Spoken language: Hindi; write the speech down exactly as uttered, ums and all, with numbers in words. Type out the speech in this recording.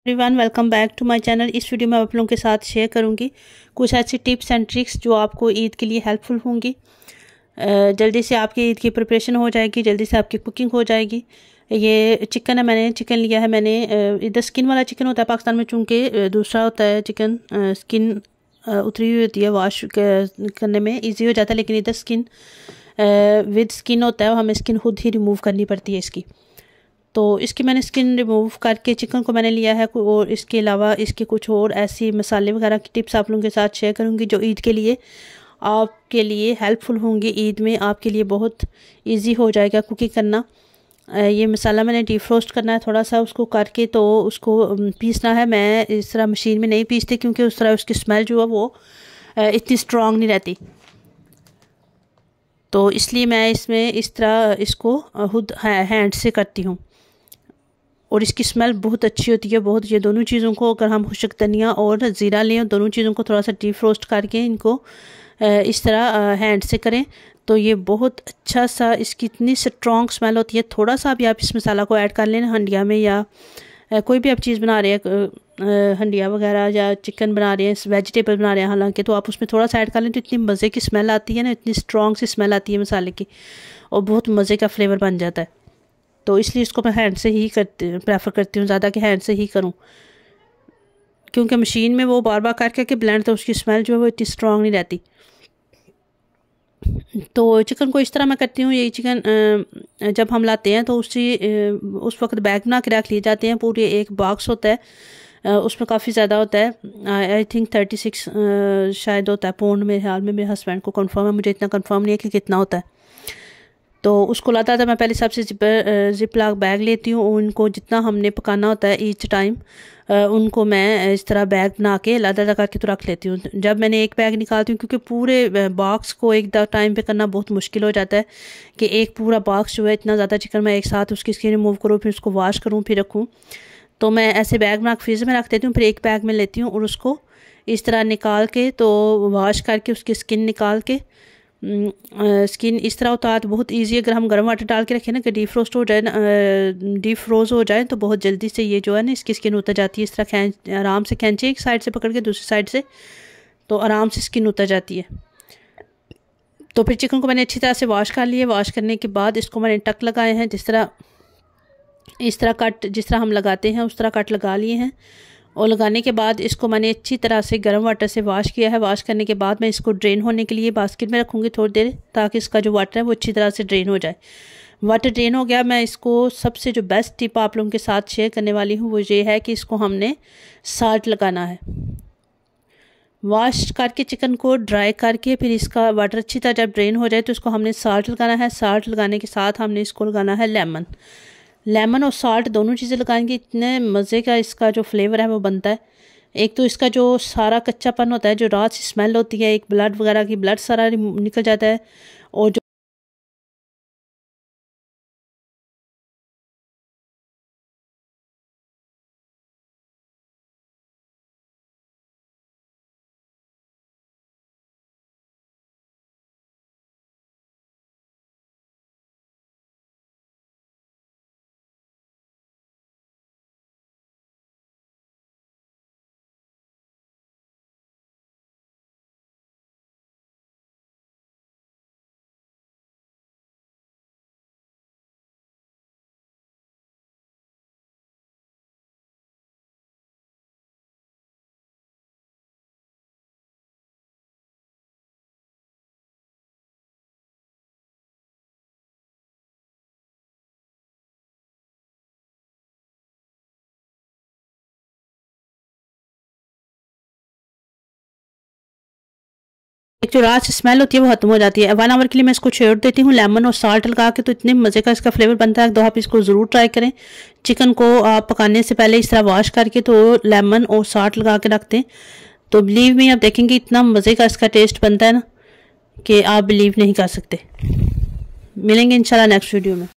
Everyone, welcome back to my channel. इस वीडियो में आप लोगों के साथ शेयर करूंगी कुछ ऐसी टिप्स एंड ट्रिक्स जो आपको ईद के लिए हेल्पफुल होंगी। जल्दी से आपकी ईद की प्रिपरेशन हो जाएगी, जल्दी से आपकी कुकिंग हो जाएगी। ये चिकन है, मैंने चिकन लिया है। मैंने इधर स्किन वाला चिकन होता है पाकिस्तान में, चूँकि दूसरा होता है चिकन स्किन उतरी हुई होती है, वॉश करने में ईजी हो जाता है, लेकिन इधर स्किन विद स्किन होता है और हमें स्किन खुद ही रिमूव करनी पड़ती है इसकी। तो इसकी मैंने स्किन रिमूव करके चिकन को मैंने लिया है। और इसके अलावा इसके कुछ और ऐसी मसाले वगैरह की टिप्स आप लोगों के साथ शेयर करूंगी जो ईद के लिए आपके लिए हेल्पफुल होंगी। ईद में आपके लिए बहुत इजी हो जाएगा कुकिंग करना। ये मसाला मैंने डीफ्रोस्ट करना है थोड़ा सा, उसको करके तो उसको पीसना है। मैं इस तरह मशीन में नहीं पीसती क्योंकि उस तरह उसकी स्मेल जो है वो इतनी स्ट्रॉन्ग नहीं रहती, तो इसलिए मैं इसमें इस तरह इसको खुद हैंड से करती हूँ और इसकी स्मेल बहुत अच्छी होती है बहुत। ये दोनों चीज़ों को अगर हम खुशक धनिया और ज़ीरा लें और दोनों चीज़ों को थोड़ा सा डीफ्रोस्ट करके इनको इस तरह हैंड से करें तो ये बहुत अच्छा सा, इसकी इतनी स्ट्रॉन्ग स्मेल होती है। थोड़ा सा भी आप इस मसाला को ऐड कर लें हंडिया में, या कोई भी आप चीज़ बना रहे हैं, हंडिया वगैरह या चिकन बना रहे हैं, वेजिटेबल बना रहे हैं हालांकि, तो आप उसमें थोड़ा सा ऐड कर लें तो इतनी मज़े की स्मेल आती है ना, इतनी स्ट्रॉन्ग सी स्मेल आती है मसाले की और बहुत मज़े का फ्लेवर बन जाता है। तो इसलिए इसको मैं हैंड से ही करती प्रेफर करती हूँ ज़्यादा कि हैंड से ही करूँ, क्योंकि मशीन में वो बार बार कर करके ब्लेंड तो उसकी स्मेल जो है वो इतनी स्ट्रॉन्ग नहीं रहती। तो चिकन को इस तरह मैं करती हूँ। यही चिकन जब हम लाते हैं तो उसी उस वक्त बैग बना के रख लिए जाते हैं। पूरे एक बॉक्स होता है, उसमें काफ़ी ज़्यादा होता है, आई थिंक थर्टी सिक्स शायद होता है पाउंड मेरे ख्याल में। मेरे हस्बैंड को कंफर्म है, मुझे इतना कंफर्म नहीं है कि कितना होता है। तो उसको लाता था मैं पहले सबसे जिपर जिप लॉक बैग लेती हूँ। उनको जितना हमने पकाना होता है ईच टाइम उनको मैं इस तरह बैग बना के लादा करके तो रख लेती हूँ। जब मैंने एक बैग निकालती हूँ, क्योंकि पूरे बॉक्स को एक टाइम पे करना बहुत मुश्किल हो जाता है कि एक पूरा बॉक्स जो है इतना ज़्यादा चिकन मैं एक साथ उसकी स्किन रिमूव करूँ, फिर उसको वॉश करूँ, फिर रखूँ। तो मैं ऐसे बैग बना के फ्रीज़र में रख देती हूँ, फिर एक बैग में लेती हूँ और उसको इस तरह निकाल के तो वॉश करके उसकी स्किन निकाल के स्किन इस तरह उतार तो बहुत इजी। अगर हम गर्म वाटर डाल के रखें ना कि डीफ्रोस्ट हो जाए ना, डीफ्रोज हो जाए तो बहुत जल्दी से ये जो है ना इसकी स्किन उतर जाती है। इस तरह खींच आराम से खींचे एक साइड से पकड़ के दूसरी साइड से, तो आराम से स्किन उतर जाती है। तो फिर चिकन को मैंने अच्छी तरह से वॉश कर लिया। वॉश करने के बाद इसको मैंने टक लगाए हैं, जिस तरह इस तरह कट जिस तरह हम लगाते हैं उस तरह कट लगा लिए हैं। और लगाने के बाद इसको मैंने अच्छी तरह से गर्म वाटर से वॉश किया है। वॉश करने के बाद मैं इसको ड्रेन होने के लिए बास्केट में रखूँगी थोड़ी देर, ताकि इसका जो वाटर है वो अच्छी तरह से ड्रेन हो जाए। वाटर ड्रेन हो गया, मैं इसको सबसे जो बेस्ट टिप आप लोगों के साथ शेयर करने वाली हूँ वो ये है कि इसको हमने साल्ट लगाना है। वॉश करके चिकन को ड्राई करके फिर इसका वाटर अच्छी तरह जब ड्रेन हो जाए तो इसको हमने साल्ट लगाना है। साल्ट लगाने के साथ हमने इसको लगाना है लेमन। लेमन और साल्ट दोनों चीज़ें लगाएंगे, इतने मज़े का इसका जो फ्लेवर है वो बनता है। एक तो इसका जो सारा कच्चापन होता है, जो रात से स्मेल होती है, एक ब्लड वगैरह की ब्लड सारा निकल जाता है। और जो एक जो रात से स्मेल होती है वो खत्म हो जाती है। वन आवर के लिए मैं इसको छोड़ देती हूँ लेमन और साल्ट लगा के, तो इतने मज़े का इसका फ्लेवर बनता है। तो आप इसको ज़रूर ट्राई करें। चिकन को आप पकाने से पहले इस तरह वॉश करके तो लेमन और साल्ट लगा के रखते हैं, तो बिलीव में आप देखेंगे इतना मज़े का इसका टेस्ट बनता है ना कि आप बिलीव नहीं कर सकते। मिलेंगे इंशाल्लाह नेक्स्ट वीडियो में।